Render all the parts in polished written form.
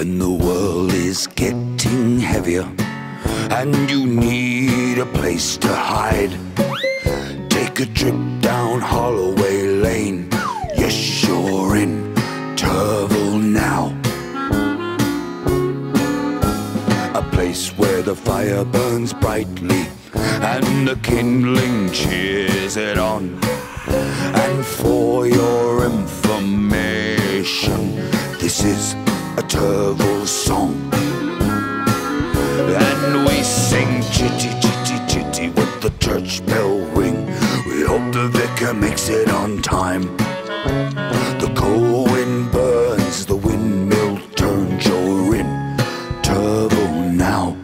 When the world is getting heavier and you need a place to hide, take a trip down Holloway Lane. Yes, you're in Turville now. A place where the fire burns brightly and the kindling cheers it on. And for your information, this is a Turville song. And we sing chitty, chitty, chitty with the church bell ring. We hope the vicar makes it on time. The cold wind burns, the windmill turns, you're in Turville now.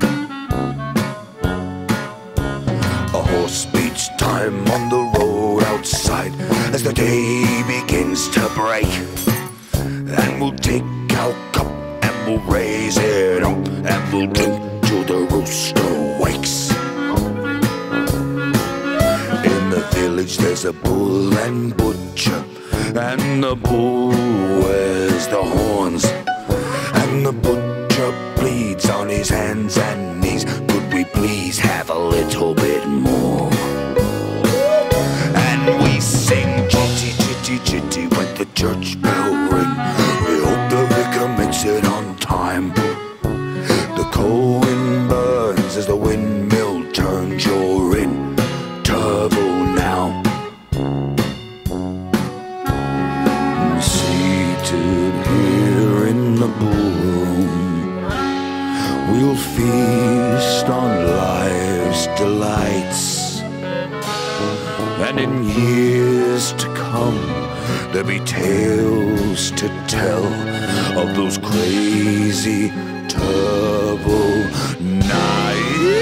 A horse beats time on the road outside as the day begins to break. And we'll take our cup and we'll raise it up and we'll drink till the rooster wakes. In the village there's a bull and butcher, and the bull wears the horns, and the butcher bleeds on his hands and knees. Could we please have a little bit more? And we sing chitty, chitty, chitty with the church bell ring. We hope the vicar makes it on time. The cold wind burns as the windmill turns, you're in Turville now. Seated here in the ballroom, we'll feast on life's delights. And in years to come, there'll be tales to tell of those crazy Turville nights.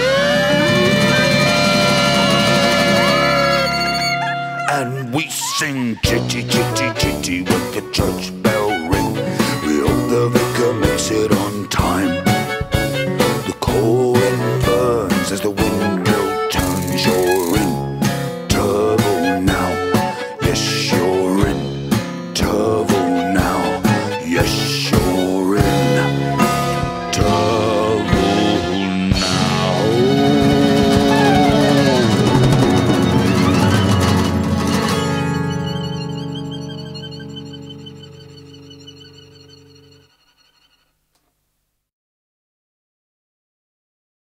And we sing chitty, chitty, chitty with the church bell ring. We hope the vicar makes it